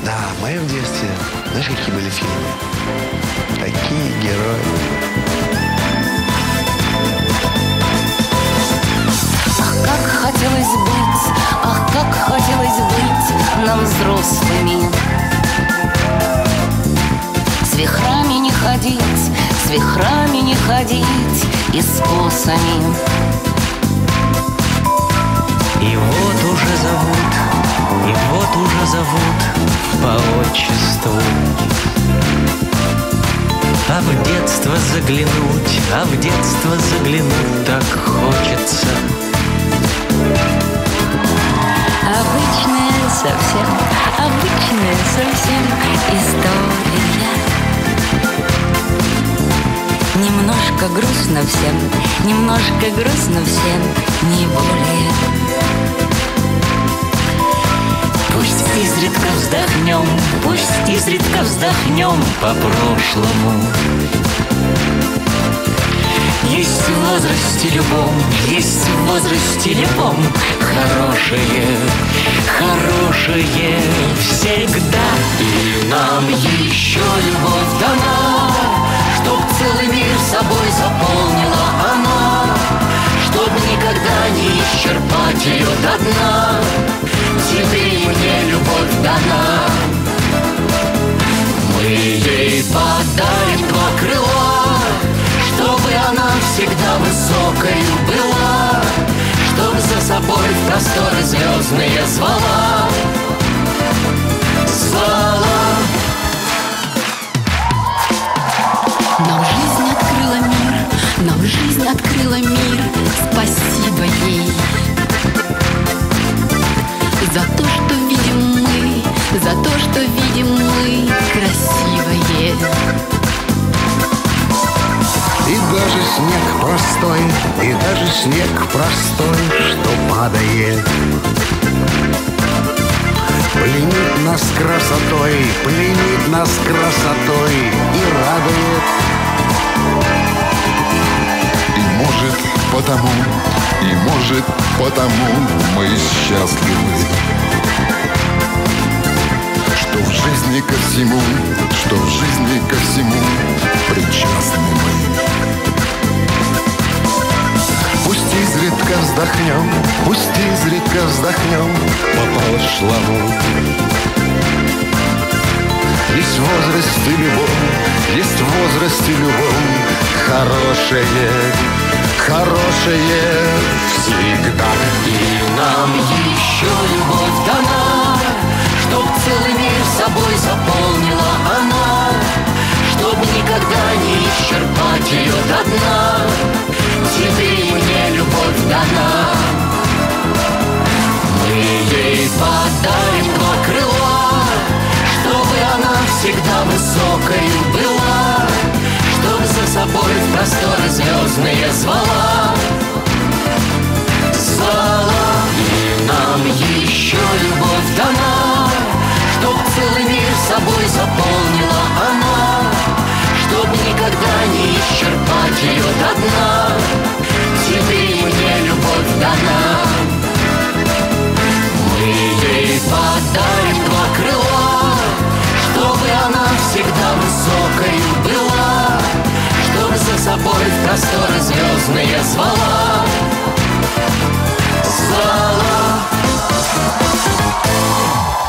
Да, в моем детстве, знаешь, какие были фильмы? Такие герои. Ах, как хотелось быть, ах, как хотелось быть нам взрослыми. С вихрами не ходить, с вихрами не ходить и с косами. И вот уже зовут, и вот уже зовут по отчеству. А в детство заглянуть, а в детство заглянуть так хочется. Обычная совсем, обычная совсем история. Немножко грустно всем, немножко грустно всем, не более. Пусть изредка вздохнем, пусть изредка вздохнем по прошлому. Есть в возрасте любом, есть в возрасте любом хорошее, хорошее всегда. И нам еще любовь дана, чтоб целый мир собой заполнила она, чтоб никогда не исчерпать ее до дна. Тебе и мне любовь дана, мы ей подарим два крыла, чтобы она всегда высокою была, чтоб за собой в просторы звездные звала, звала. Нам жизнь открыла мир, нам жизнь открыла мир, спасибо ей. За то, что видим мы, за то, что видим мы красивое. И даже снег простой, и даже снег простой, что падает, пленит нас красотой, пленит нас красотой и радует. И может потому мы счастливы, что в жизни ко всему, что в жизни ко всему причастны мы. Пусть изредка вздохнем, пусть изредка вздохнем по прошлому. Есть в возрасте любовь, есть в возрасте любовь хорошее, хорошее всегда. И нам еще любовь дана, чтоб целый мир собой заполнила она, чтоб никогда не исчерпать ее до дна. Тебе и мне любовь дана, мы ей подарим два крыла, чтобы она всегда высокою была, чтоб за собой в просторы звездные звала, звала. И нам еще любовь дана, чтоб целый мир собой заполнила она, чтоб никогда не исчерпать ее до дна. Тебе и мне любовь дана, мы ей подарим два крыла, чтобы она всегда высокою была, чтоб за собой в просторы звездные звала, звала.